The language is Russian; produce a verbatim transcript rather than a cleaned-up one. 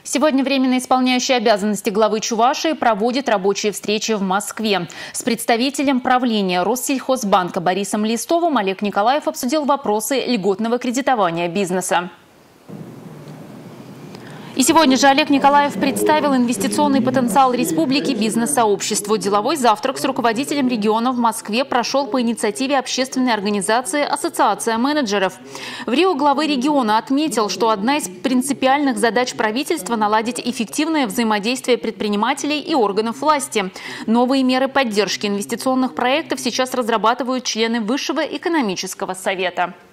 Сегодня временно исполняющий обязанности главы Чувашии проводит рабочие встречи в Москве. С представителем правления Россельхозбанка Борисом Листовым Олег Николаев обсудил вопросы льготного кредитования бизнеса. И сегодня же Олег Николаев представил инвестиционный потенциал республики бизнес-сообществу. Деловой завтрак с руководителем региона в Москве прошел по инициативе общественной организации «Ассоциация менеджеров». В Рио главы региона отметил, что одна из принципиальных задач правительства – наладить эффективное взаимодействие предпринимателей и органов власти. Новые меры поддержки инвестиционных проектов сейчас разрабатывают члены Высшего экономического совета.